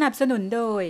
นับสนุนโดย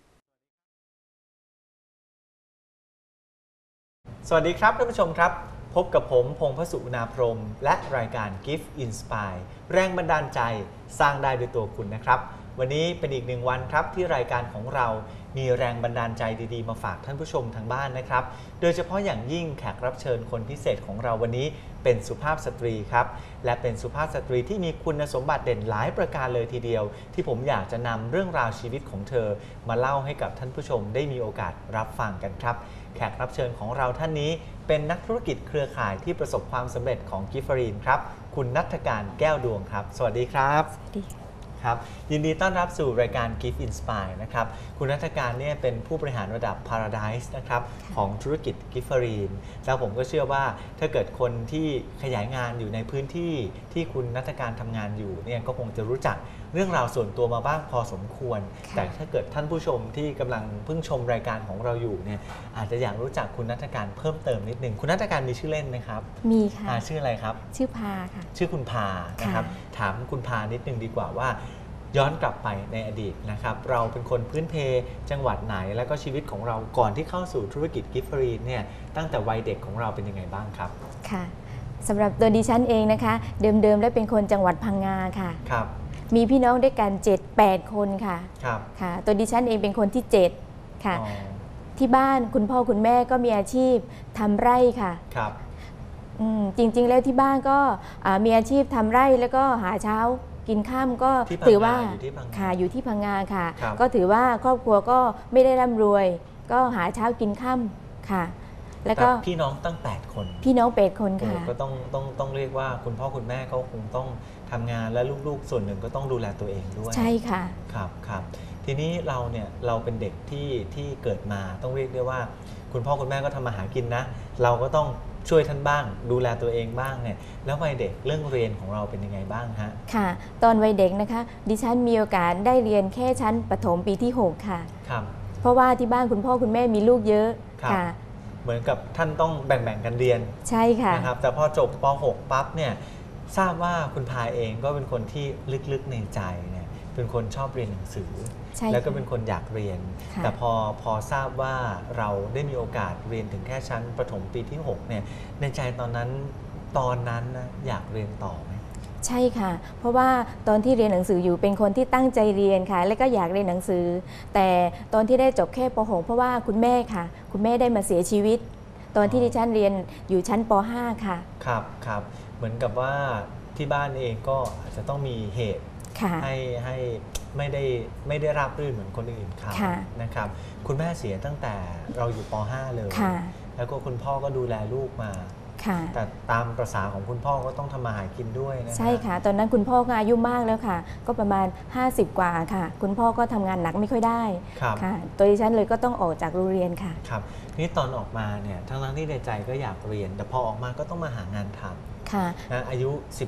สวัสดีครับท่านผู้ชมครับพบกับผมพงษ์พสุนาพรหมและรายการ Gift Inspire แรงบันดาลใจสร้างได้ด้วยตัวคุณนะครับวันนี้เป็นอีกหนึ่งวันครับที่รายการของเรามีแรงบันดาลใจดีๆมาฝากท่านผู้ชมทางบ้านนะครับโดยเฉพาะอย่างยิ่งแขกรับเชิญคนพิเศษของเราวันนี้เป็นสุภาพสตรีครับและเป็นสุภาพสตรีที่มีคุณสมบัติเด่นหลายประการเลยทีเดียวที่ผมอยากจะนำเรื่องราวชีวิตของเธอมาเล่าให้กับท่านผู้ชมได้มีโอกาสรับฟังกันครับแขกรับเชิญของเราท่านนี้เป็นนักธุรกิจเครือข่ายที่ประสบความสำเร็จของกิฟฟรีนครับคุณณัฐการแก้วดวงครับสวัสดีครับสวัสดีครับยินดีต้อนรับสู่รายการ Gift Inspire นะครับคุณณัฐการเนี่ยเป็นผู้บริหารระดับ Paradise นะครับของธุรกิจกิฟฟรีนแล้วผมก็เชื่อว่าถ้าเกิดคนที่ขยายงานอยู่ในพื้นที่ที่คุณณัฐการทำงานอยู่เนี่ยก็คงจะรู้จักเรื่องราวส่วนตัวมาบ้างพอสมควรแต่ถ้าเกิดท่านผู้ชมที่กำลังเพิ่งชมรายการของเราอยู่เนี่ยอาจจะอยากรู้จักคุณณัฐการเพิ่มเติมนิดนึงคุณณัฐการมีชื่อเล่นไหมครับมีค่ะชื่ออะไรครับชื่อพาค่ะชื่อคุณพานะครับถามคุณพานิดนึงดีกว่าว่าย้อนกลับไปในอดีตนะครับเราเป็นคนพื้นเพจังหวัดไหนแล้วก็ชีวิตของเราก่อนที่เข้าสู่ธุรกิจกิฟฟรีนเนี่ยตั้งแต่วัยเด็กของเราเป็นยังไงบ้างครับค่ะสำหรับตัวดิฉันเองนะคะเดิมๆแล้วเป็นคนจังหวัดพังงาค่ะครับมีพี่น้องด้วยกัน 7-8 คนค่ะครับค่ะตัวดิฉันเองเป็นคนที่7ค่ะที่บ้านคุณพ่อคุณแม่ก็มีอาชีพทำไร่ค่ะครับจริงๆแล้วที่บ้านก็มีอาชีพทำไร่แล้วก็หาเช้ากินข้ามก็ถือว่าค่ะอยู่ที่พังงาค่ะก็ถือว่าครอบครัวก็ไม่ได้ร่ำรวยก็หาเช้ากินข้ามค่ะแล้วก็พี่น้องตั้ง8คนพี่น้อง8คนค่ะก็ต้องเรียกว่าคุณพ่อคุณแม่ก็คงต้องทำงานและลูกๆส่วนหนึ่งก็ต้องดูแลตัวเองด้วยใช่ค่ะครับทีนี้เราเนี่ยเราเป็นเด็กที่เกิดมาต้องเรียกได้ว่าคุณพ่อคุณแม่ก็ทำมาหากินนะเราก็ต้องช่วยท่านบ้างดูแลตัวเองบ้างเนี่ยแล้ววัยเด็กเรื่องเรียนของเราเป็นยังไงบ้างฮะค่ะตอนวัยเด็กนะคะดิฉันมีโอกาสได้เรียนแค่ชั้นประถมปีที่6ค่ะครับเพราะว่าที่บ้านคุณพ่อคุณแม่มีลูกเยอะค่ะเหมือนกับท่านต้องแบ่งกันเรียนใช่ค่ะนะครับแต่พอจบป .6 ปั๊บเนี่ยทราบว่าคุณพายเองก็เป็นคนที่ลึกๆในใจเนี่ยเป็นคนชอบเรียนหนังสือแล้วก็เป็นคนอยากเรียนแต่พอทราบว่าเราได้มีโอกาสเรียนถึงแค่ชั้นประถมปีที่6เนี่ยในใจตอนนั้นนะอยากเรียนต่อไหมใช่ค่ะเพราะว่าตอนที่เรียนหนังสืออยู่เป็นคนที่ตั้งใจเรียนค่ะและก็อยากเรียนหนังสือแต่ตอนที่ได้จบแค่ป .6 เพราะว่าคุณแม่ค่ะคุณแม่ได้มาเสียชีวิตตอนที่ดิฉันเรียนอยู่ชั้นป .5 ค่ะครับเหมือนกับว่าที่บ้านเองก็อาจจะต้องมีเหตุให้ไม่ได้ราบรื่นเหมือนคนอื่นเขานะครับคุณแม่เสียตั้งแต่เราอยู่ป .5 เลยแล้วก็คุณพ่อก็ดูแลลูกมาแต่ตามประษาของคุณพ่อก็ต้องทำมาหากินด้วยนะใช่ค่ะตอนนั้นคุณพ่อก็อายุมากแล้วค่ะก็ประมาณ50กว่าค่ะคุณพ่อก็ทำงานหนักไม่ค่อยได้ค่ะตัวดิฉันเลยก็ต้องออกจากโรงเรียนค่ะครับนี่ตอนออกมาเนี่ยทั้งที่ในใจก็อยากเรียนแต่พอออกมาก็ต้องมาหางานทำค่ะนะอายุ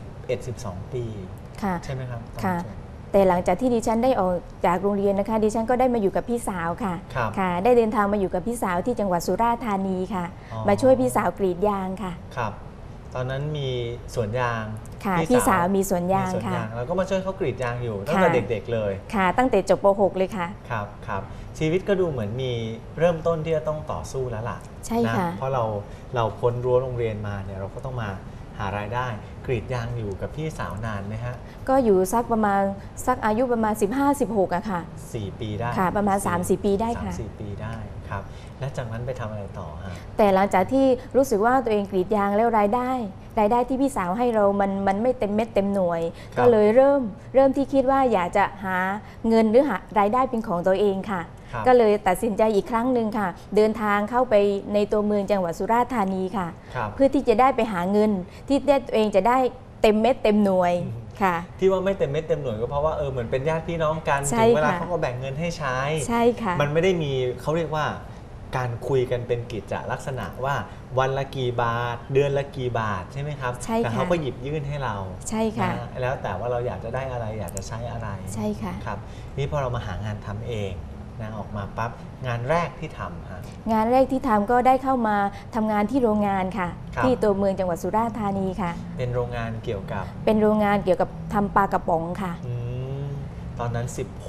11-12 ปีใช่ไหมครับค่ะแต่หลังจากที่ดิฉันได้ออกจากโรงเรียนนะคะดิฉันก็ได้มาอยู่กับพี่สาวค่ะได้เดินทางมาอยู่กับพี่สาวที่จังหวัดสุราษฎร์ธานีค่ะมาช่วยพี่สาวกรีดยางค่ะครับตอนนั้นมีสวนยางค่ะพี่สาวมีสวนยางค่ะแล้วก็มาช่วยเขากรีดยางอยู่ตั้งแต่เด็กๆเลยค่ะตั้งแต่จบป .6 เลยค่ะครับชีวิตก็ดูเหมือนมีเริ่มต้นที่จะต้องต่อสู้แล้วล่ะใช่ค่ะเพราะเราพ้นรั้วโรงเรียนมาเนี่ยเราก็ต้องมาหารายได้กรีดยางอยู่กับพี่สาวนานไหมฮะก็อยู่สักอายุประมาณ15-16อะค่ะ 4 ปีได้ค่ะประมาณ 3-4 ปีได้ค่ะ 3-4 ปีได้ครับและจากนั้นไปทำอะไรต่อฮะแต่หลังจากที่รู้สึกว่าตัวเองกรีดยางแล้วรายได้ที่พี่สาวให้เรามันไม่เต็มเม็ดเต็มหน่วยก็เลยเริ่มที่คิดว่าอยากจะหาเงินหรือหารายได้เป็นของตัวเองค่ะก็เลยตัดสินใจอีกครั้งหนึ่งค่ะเดินทางเข้าไปในตัวเมืองจังหวัดสุราษฎร์ธานีค่ะเพื่อที่จะได้ไปหาเงินที่ตัวเองจะได้เต็มเม็ดเต็มหน่วยค่ะที่ว่าไม่เต็มเม็ดเต็มหน่วยก็เพราะว่าเหมือนเป็นญาติพี่น้องกันถึงเวลาเขาก็แบ่งเงินให้ใช้ใช่ค่ะมันไม่ได้มีเขาเรียกว่าการคุยกันเป็นกิจลักษณะว่าวันละกี่บาทเดือนละกี่บาทใช่ไหมครับแต่เขาก็หยิบยื่นให้เราใช่ค่ะแล้วแต่ว่าเราอยากจะได้อะไรอยากจะใช้อะไรใช่ค่ะครับนี่พอเรามาหางานทำเองนะออกมาปั๊บงานแรกที่ทำฮะงานแรกที่ทำก็ได้เข้ามาทำงานที่โรงงานค่ะที่ตัวเมืองจังหวัดสุราษฎร์ธานีค่ะเป็นโรงงานเกี่ยวกับเป็นโรงงานเกี่ยวกับทำปลากระป๋องค่ะตอนนั้น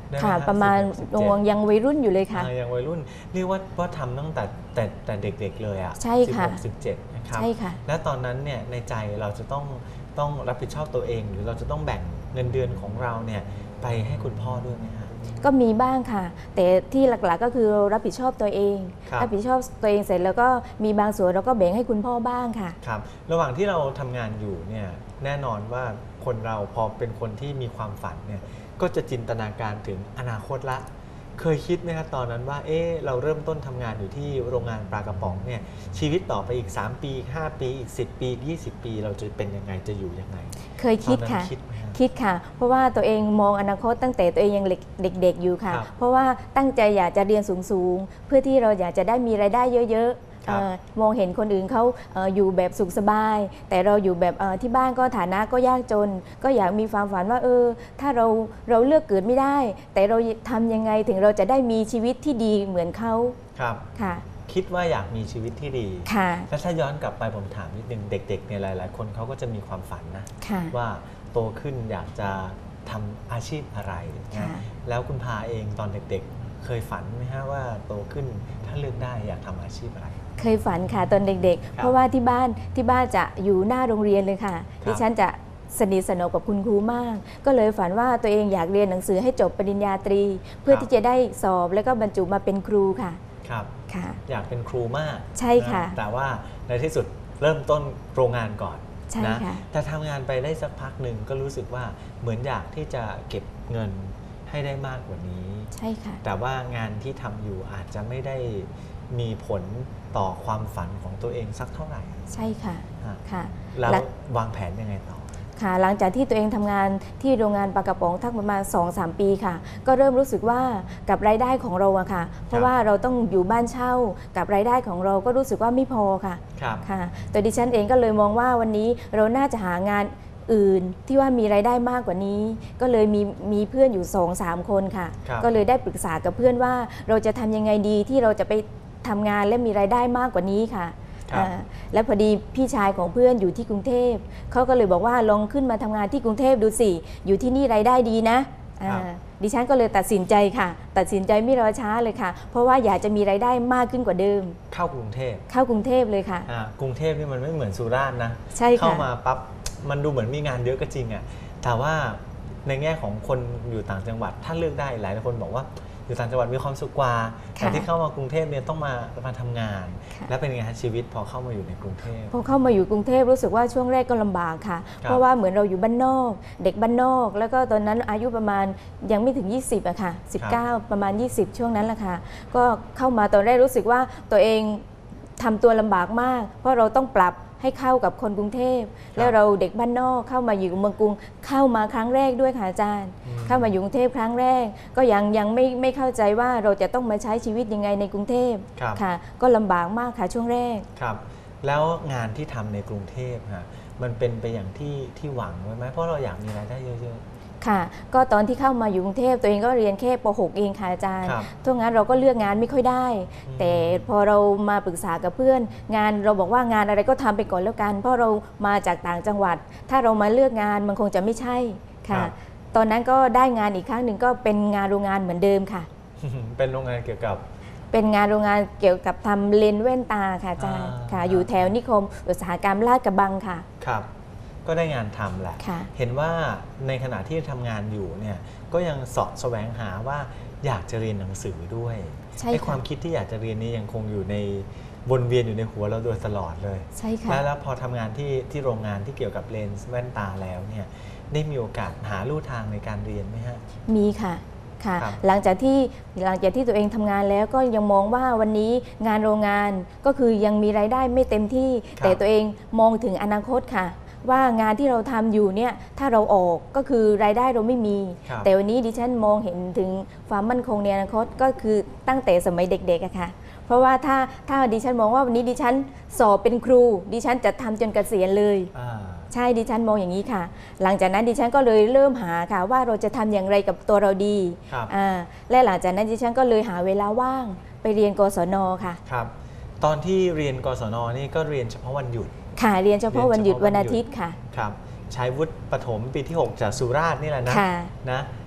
ได้ไหมค่ะฮประมาณ 16 17 ยังวัยรุ่นอยู่เลยค่ะยังวัยรุ่นเรียกว่าทำตั้งแต่เด็กๆเลยอ่ะใช่ค่ะ 16 17นะครับใช่ค่ะและตอนนั้นเนี่ยในใจเราจะต้องรับผิดชอบตัวเอง หรือเราจะต้องแบ่งเงินเดือนของเราเนี่ยไปให้คุณพ่อด้วยไหมฮะก็มีบ้างค่ะ แต่ที่หลักๆก็คือเรารับผิดชอบตัวเองครับรับผิดชอบตัวเองเสร็จแล้วก็มีบางส่วนเราก็แบ่งให้คุณพ่อบ้างค่ะครับระหว่างที่เราทำงานอยู่เนี่ยแน่นอนว่าคนเราพอเป็นคนที่มีความฝันเนี่ยก็จะจินตนาการถึงอนาคตละ เคยคิดไหมครับตอนนั้นว่าเราเริ่มต้นทำงานอยู่ที่โรงงานปลากระป๋องเนี่ยชีวิตต่อไปอีก3ปีอีก5ปีอีก10ปีอีก20 ปีเราจะเป็นยังไงจะอยู่ยังไงเคยคิดค่ะตอนนั้นคิดไหมฮะคิดค่ะ เพราะว่าตัวเองมองอนาคตตั้งแต่ตัวเองยังเด็กๆอยู่ค่ะครับเพราะว่าตั้งใจอยากจะเรียนสูงๆเพื่อที่เราอยากจะได้มีรายได้เยอะๆครับมองเห็นคนอื่นเขาอยู่แบบสุขสบาย แต่เราอยู่แบบที่บ้านก็ฐานะก็ยากจน ก็อยากมีความฝันว่าถ้าเราเลือกเกิดไม่ได้ แต่เราทำยังไงถึงเราจะได้มีชีวิตที่ดีเหมือนเขาครับค่ะคิดว่าอยากมีชีวิตที่ดีค่ะแล้วถ้าย้อนกลับไปผมถามนิดนึงเด็กๆเนี่ยหลายๆ คนเขาก็จะมีความฝันนะค่ะว่าโตขึ้นอยากจะทำอาชีพอะไรนะค่ะแล้วคุณพาเองตอนเด็กๆ เคยฝันไหมฮะว่าโตขึ้นถ้าเลือกได้อยากทำอาชีพอะไรเคยฝันค่ะตอนเด็กๆ เพราะว่าที่บ้านจะอยู่หน้าโรงเรียนเลยค่ะครับดิฉันจะสนิทสนมกับคุณครูมาก ก็เลยฝันว่าตัวเองอยากเรียนหนังสือให้จบปริญญาตรี เพื่อที่จะได้สอบแล้วก็บรรจุมาเป็นครูค่ะครับค่ะอยากเป็นครูมากใช่ค่ะนแต่ว่าในที่สุดเริ่มต้นโรงงานก่อนใช่นะค่ะแต่ทำงานไปได้สักพักหนึ่งก็รู้สึกว่าเหมือนอยากที่จะเก็บเงินให้ได้มากกว่านี้ใช่ค่ะแต่ว่างานที่ทำอยู่อาจจะไม่ได้มีผลต่อความฝันของตัวเองสักเท่าไหร่ใช่ค่ะฮะค่ะแล้วและวางแผนยังไงต่อค่ะ หลังจากที่ตัวเองทำงานที่โรงงานปลากระป๋องทักประมาณ 2-3 ปีค่ะ ก็เริ่มรู้สึกว่ากับรายได้ของเราอะค่ะ เพราะว่าเราต้องอยู่บ้านเช่ากับรายได้ของเราก็รู้สึกว่าไม่พอค่ะครับค่ะตัวดิฉันเองก็เลยมองว่าวันนี้เราน่าจะหางานอื่นที่ว่ามีรายได้มากกว่านี้ ก็เลยมีเพื่อนอยู่ 2-3 คนค่ะครับก็เลยได้ปรึกษากับเพื่อนว่าเราจะทำยังไงดีที่เราจะไปทำงานและมีรายได้มากกว่านี้ค่ะครับและพอดีพี่ชายของเพื่อนอยู่ที่กรุงเทพเขาก็เลยบอกว่าลองขึ้นมาทำงานที่กรุงเทพดูสิอยู่ที่นี่รายได้ดีนะดิฉันก็เลยตัดสินใจค่ะ ตัดสินใจไม่รอช้าเลยค่ะ เพราะว่าอยากจะมีรายได้มากขึ้นกว่าเดิมเข้ากรุงเทพเข้ากรุงเทพเลยค่ะกรุงเทพนี่มันไม่เหมือนสุราษฎร์นะใช่ค่ะเข้ามาปั๊บมันดูเหมือนมีงานเยอะก็จริงอะแต่ว่าในแง่ของคนอยู่ต่างจังหวัดถ้าเลือกได้หลายคนบอกว่าอยู่ต่างจังหวัดมีความสุขกว่าแต่ที่เข้ามากรุงเทพเนี่ยต้องมาทำงานค่ะแล้วเป็นยังไงฮะชีวิตพอเข้ามาอยู่ในกรุงเทพพอเข้ามาอยู่กรุงเทพรู้สึกว่าช่วงแรกก็ลำบากค่ะครับเพราะว่าเหมือนเราอยู่บ้านนอก เด็กบ้านนอก แล้วก็ตอนนั้นอายุประมาณยังไม่ถึง 20อะค่ะ 19 ประมาณ 20 ช่วงนั้นแหละค่ะ ก็เข้ามาตอนแรกรู้สึกว่าตัวเองทำตัวลำบากมาก เพราะเราต้องปรับให้เข้ากับคนกรุงเทพ แล้วเราเด็กบ้านนอกเข้ามาอยู่เมืองกรุงเข้ามาครั้งแรกด้วยค่ะอาจารย์ เข้ามาอยู่กรุงเทพครั้งแรก ก็ยังไม่เข้าใจว่าเราจะต้องมาใช้ชีวิตยังไงในกรุงเทพครับค่ะ ก็ลำบากมากค่ะช่วงแรกครับแล้วงานที่ทำในกรุงเทพฮะมันเป็นไปอย่างที่หวังไว้ไหมเพราะเราอยากมีรายได้เยอะค่ะ ก็ตอนที่เข้ามาอยู่กรุงเทพตัวเองก็เรียนแค่ป .6 เองค่ะอาจารย์ครับทุกงานเราก็เลือกงานไม่ค่อยได้ แต่พอเรามาปรึกษากับเพื่อน งานเราบอกว่างานอะไรก็ทำไปก่อนแล้วกัน เพราะเรามาจากต่างจังหวัด ถ้าเรามาเลือกงานมันคงจะไม่ใช่ค่ะ ตอนนั้นก็ได้งานอีกครั้งหนึ่งก็เป็นงานโรงงานเหมือนเดิมค่ะๆ เป็นโรงงานเกี่ยวกับเป็นงานโรงงานเกี่ยวกับทำเลนส์แว่นตาค่ะอาจารย์ค่ะ อยู่แถวนิคมอุตสาหกรรมลาดกระบังค่ะครับก็ได้งานทำแหละค่ะเห็นว่าในขณะที่ทำงานอยู่เนี่ยก็ยังเสาะแสวงหาว่าอยากจะเรียนหนังสือด้วยใช่ค่ะไอ้ความคิดที่อยากจะเรียนนี้ยังคงอยู่ในวนเวียนอยู่ในหัวเราโดยตลอดเลยใช่ค่ะแล้วพอทำงานที่โรงงานที่เกี่ยวกับเลนส์แว่นตาแล้วเนี่ยได้มีโอกาสหาลู่ทางในการเรียนไหมฮะมีค่ะค่ะครับหลังจากที่ตัวเองทำงานแล้วก็ยังมองว่าวันนี้งานโรงงานก็คือยังมีรายได้ไม่เต็มที่ แต่ตัวเองมองถึงอนาคตค่ะ ว่างานที่เราทำอยู่เนี่ยถ้าเราออกก็คือรายได้เราไม่มีครับแต่วันนี้ดิฉันมองเห็นถึงความมั่นคงในอนาคตก็คือตั้งแต่สมัยเด็กๆอะค่ะ เพราะว่าถ้าดิฉันมองว่าวันนี้ดิฉันสอบเป็นครู ดิฉันจะทำจนเกษียณเลยอ่าใช่ดิฉันมองอย่างนี้ค่ะ หลังจากนั้นดิฉันก็เลยเริ่มหาค่ะว่าเราจะทำอย่างไรกับตัวเราดีครับและหลังจากนั้นดิฉันก็เลยหาเวลาว่างไปเรียนกศนค่ะครับตอนที่เรียนกศนนี่ก็เรียนเฉพาะวันหยุดค่ะเรียนเฉพาะวันหยุดเรียนเฉพาะวันหยุดวันอาทิตย์ค่ะครับใช้วุฒิประถมปีที่ 6 จากสุราษฎร์นี่แหละนะค่ะนะ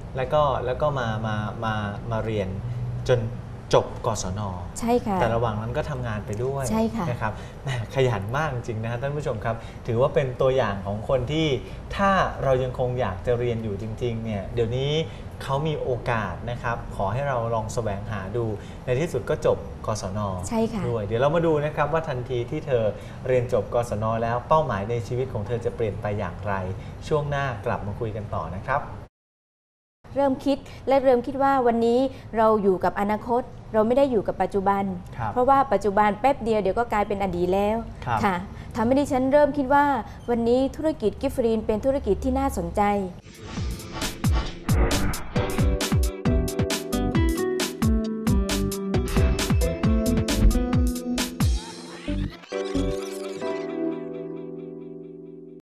แล้วก็มาเรียนจนจบกศน. ใช่ค่ะแต่ระหว่างนั้นก็ทำงานไปด้วยใช่ค่ะนะครับแหมขยันมากจริงๆนะท่านผู้ชมครับถือว่าเป็นตัวอย่างของคนที่ถ้าเรายังคงอยากจะเรียนอยู่จริงๆเนี่ยเดี๋ยวนี้เขามีโอกาสนะครับขอให้เราลองแสวงหาดูในที่สุดก็จบกศน. ใช่ค่ะด้วยเดี๋ยวเรามาดูนะครับว่าทันทีที่เธอเรียนจบกศน.แล้วเป้าหมายในชีวิตของเธอจะเปลี่ยนไปอย่างไรช่วงหน้ากลับมาคุยกันต่อนะครับเริ่มคิดว่าวันนี้เราอยู่กับอนาคตเราไม่ได้อยู่กับปัจจุบันเพราะว่าปัจจุบันแป๊บเดียวเดี๋ยวก็กลายเป็นอดีตแล้วค่ะทำให้ดิฉันเริ่มคิดว่าวันนี้ธุรกิจกิฟต์รีนเป็นธุรกิจที่น่าสนใจ